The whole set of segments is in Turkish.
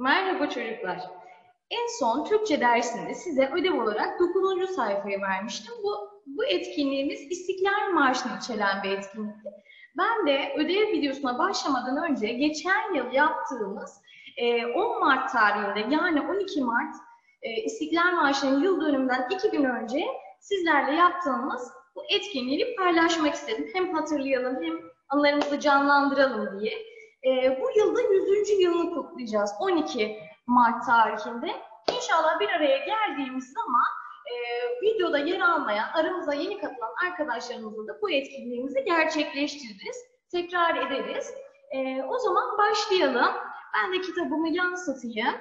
Merhaba çocuklar. En son Türkçe dersinde size ödev olarak 9. sayfayı vermiştim. Bu etkinliğimiz İstiklal Marşı'nı içeren bir etkinlikti. Ben de ödev videosuna başlamadan önce geçen yıl yaptığımız 10 Mart tarihinde yani 12 Mart İstiklal Marşı'nın yıl dönümünden 2 gün önce sizlerle yaptığımız bu etkinliği paylaşmak istedim. Hem hatırlayalım hem anılarımızı canlandıralım diye. Bu yılda 100. yılını kutlayacağız 12 Mart tarihinde. İnşallah bir araya geldiğimiz zaman videoda yer almayan, aramıza yeni katılan arkadaşlarımızla da bu etkinliğimizi gerçekleştiririz, tekrar ederiz. O zaman başlayalım. Ben de kitabımı yansıtayım.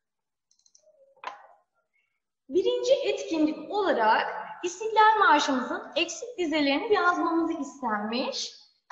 Birinci etkinlik olarak İstiklal Marşımızın eksik dizelerini yazmamızı istenmiş.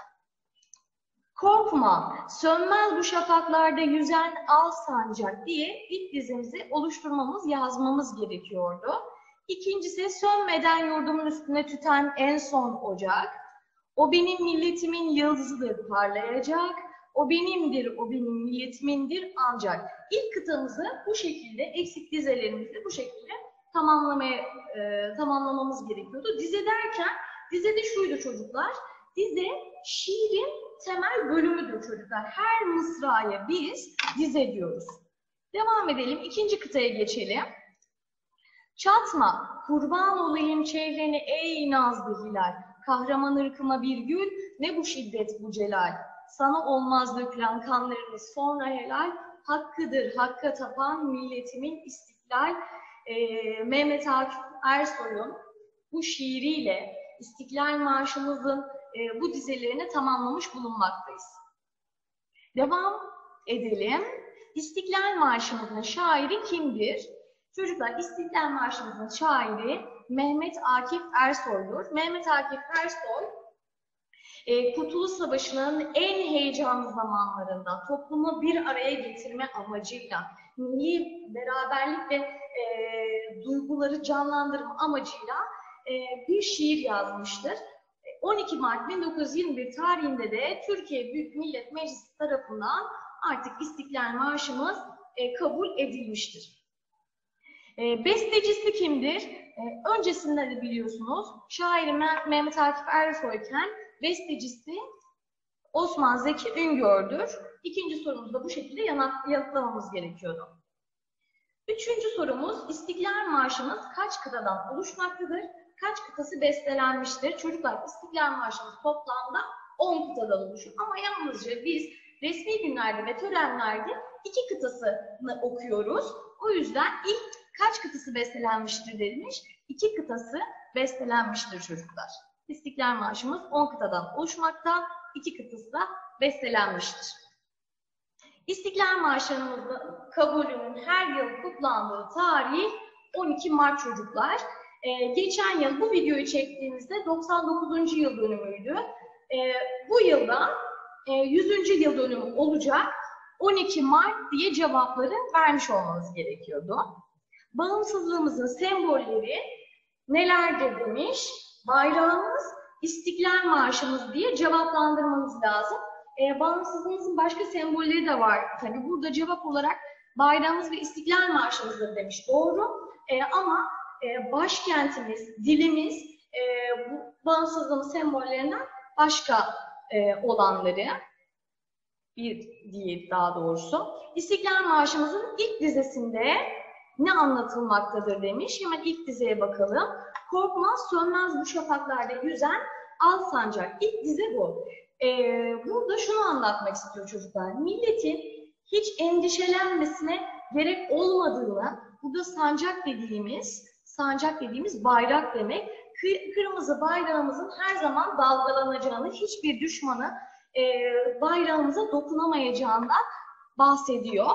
Korkma, sönmez bu şafaklarda yüzen al sancak diye ilk dizimizi oluşturmamız, yazmamız gerekiyordu. İkincisi, sönmeden yurdumun üstüne tüten en son ocak. O benim milletimin yıldızıdır parlayacak. O benimdir, o benim milletimindir ancak. İlk kıtamızı bu şekilde, eksik dizelerimizi bu şekilde tamamlamamız gerekiyordu. Dize derken, dize de şuydu çocuklar. Dize, şiirin temel bölümüdür çocuklar. Her mısraya biz dize diyoruz. Devam edelim. İkinci kıtaya geçelim. Çatma, kurban olayım çehreni ey nazlı hilal. Kahraman ırkıma bir gül, ne bu şiddet bu celal. Sana olmaz dökülen kanlarımız sonra helal. Hakkıdır hakka tapan milletimin istiklal. Mehmet Akif Ersoy'un bu şiiriyle İstiklal Marşımızın bu dizelerini tamamlamış bulunmaktayız. Devam edelim. İstiklal Marşımızın şairi kimdir? Çocuklar, İstiklal Marşımızın şairi Mehmet Akif Ersoy'dur. Mehmet Akif Ersoy, Kurtuluş Savaşı'nın en heyecanlı zamanlarında toplumu bir araya getirme amacıyla, milli beraberlik ve duyguları canlandırma amacıyla bir şiir yazmıştır. 12 Mart 1921 tarihinde de Türkiye Büyük Millet Meclisi tarafından artık İstiklal Marşımız kabul edilmiştir. Bestecisi kimdir? Öncesinde de biliyorsunuz şair Mehmet Akif Ersoy'ken bestecisi Osman Zeki Üngör'dür. İkinci sorumuzu da bu şekilde yanıtlamamız gerekiyordu. Üçüncü sorumuz, İstiklal Marşımız kaç kıtadan oluşmaktadır? Kaç kıtası bestelenmiştir? Çocuklar, İstiklal Marşımız toplamda 10 kıtadan oluşur. Ama yalnızca biz resmi günlerde ve törenlerde 2 kıtasını okuyoruz. O yüzden ilk kaç kıtası bestelenmiştir denilmiş? 2 kıtası bestelenmiştir çocuklar. İstiklal Marşımız 10 kıtadan oluşmakta, 2 kıtası da bestelenmiştir. İstiklal Marşımızın kabulünün her yıl kutlandığı tarih 12 Mart çocuklar. Geçen yıl bu videoyu çektiğimizde 99. yıl dönümüydü. Bu yılda 100. yıl dönümü olacak. 12 Mart diye cevapları vermiş olmanız gerekiyordu. Bağımsızlığımızın sembolleri nelerdir demiş. Bayrağımız, İstiklal Marşımız diye cevaplandırmanız lazım. Bağımsızlığımızın başka sembolleri de var. Tabii burada cevap olarak bayrağımız ve İstiklal Marşımızdır demiş. Doğru. Ama başkentimiz, dilimiz bu bağımsızlığın sembollerinden başka olanları diye daha doğrusu. İstiklal Marşımızın ilk dizesinde ne anlatılmaktadır demiş. Hemen ilk dizeye bakalım. Korkmaz sönmez bu şafaklarda yüzen al sancak. İlk dize bu. Burada şunu anlatmak istiyor çocuklar. Milletin hiç endişelenmesine gerek olmadığını, burada sancak dediğimiz bayrak demek. Kırmızı bayrağımızın her zaman dalgalanacağını, hiçbir düşmanı bayrağımıza dokunamayacağından bahsediyor.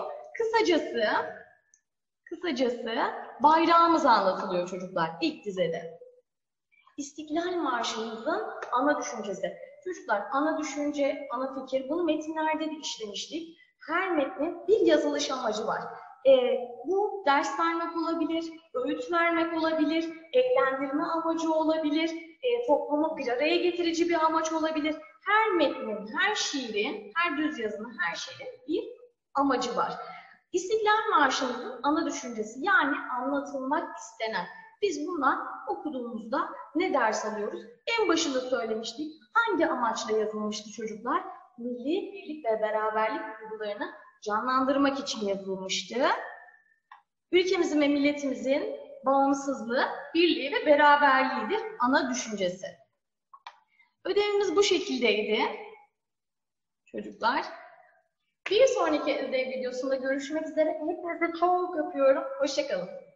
Kısacası bayrağımız anlatılıyor çocuklar ilk dizede. İstiklal Marşımızın ana düşüncesi. Çocuklar, ana düşünce, ana fikir, bunu metinlerde de işlemiştik. Her metnin bir yazılış amacı var. Bu ders vermek olabilir, öğüt vermek olabilir, eğlendirme amacı olabilir, toplumu bir araya getirici bir amaç olabilir. Her metnin, her şiirin, her düz yazının, her şeyin bir amacı var. İstiklal Marşı'nın ana düşüncesi, yani anlatılmak istenen. Biz bundan okuduğumuzda ne ders alıyoruz? En başında söylemiştik. Hangi amaçla yazılmıştı çocuklar? Milli birlik ve beraberlik duygularını canlandırmak için yazılmıştı. Ülkemizin ve milletimizin bağımsızlığı, birliği ve beraberliğidir ana düşüncesi. Ödevimiz bu şekildeydi çocuklar. Bir sonraki ödev videosunda görüşmek üzere. Hepinize çok öpüyorum. Hoşça kalın.